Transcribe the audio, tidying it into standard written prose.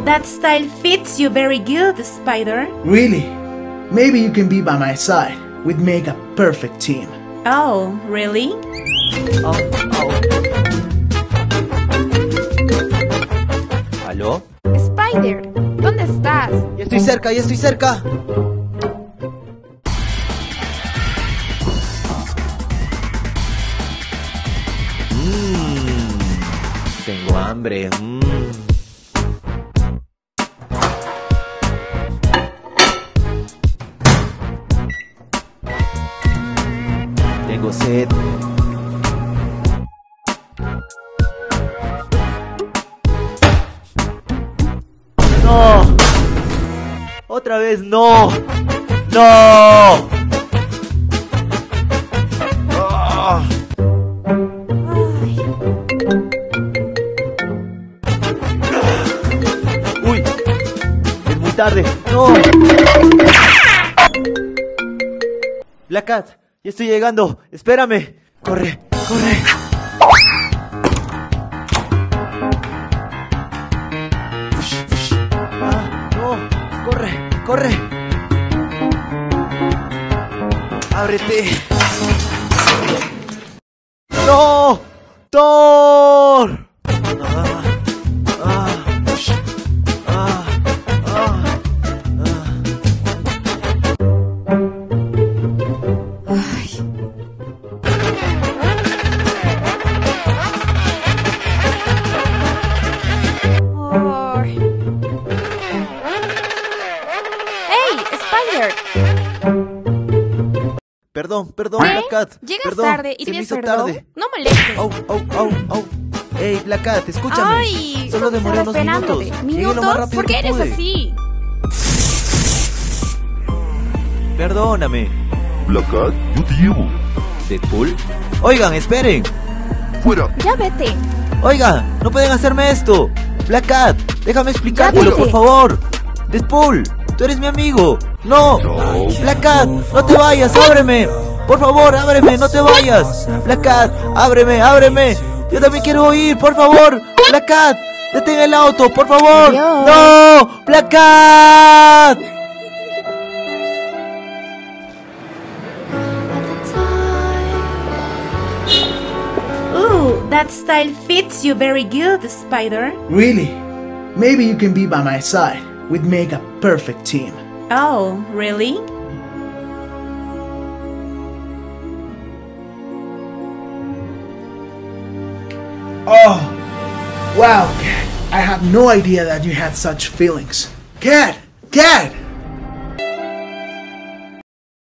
that style fits you very good, Spider. Really? Maybe you can be by my side. We'd make a perfect team. Oh, really? ¿Aló? Spider, ¿dónde estás? Ya estoy cerca, ya estoy cerca. Tengo hambre. Tengo sed. ¡No! ¡Otra vez no! ¡No! ¡Ah! ¡Uy! Es muy tarde. ¡No! Black Cat, ya estoy llegando. Espérame. Corre, corre. Corre, corre. Ábrete. ¡No! ¡Thor! Perdón, ¿Qué? Black Cat. Llegas Perdón, tarde y se me pides hizo perdón. tarde. No molestes. Au. Ey, Black Cat, escúchame. Ay, Solo demoré unos minutos. Llegué lo más ¿Minutos? rápido ¿Por qué que eres pude. así? Perdóname. Black Cat, yo te llevo. ¿Deadpool? Oigan, esperen. Fuera. Ya vete. Oigan, no pueden hacerme esto. Black Cat, déjame explicártelo, vete. por favor. Deadpool, tú eres mi amigo. No. No. Black Cat, no te vayas, ábreme. Por favor, ábreme, no te vayas. Black Cat, ábreme. Yo también quiero ir, por favor. Black Cat, detén el auto, por favor. Adiós. No, Black Cat. Ooh, that style fits you very good, Spider. Really? Maybe you can be by my side. We'd make a perfect team. Oh, really? Oh, wow, Cat. I had no idea that you had such feelings. Cat!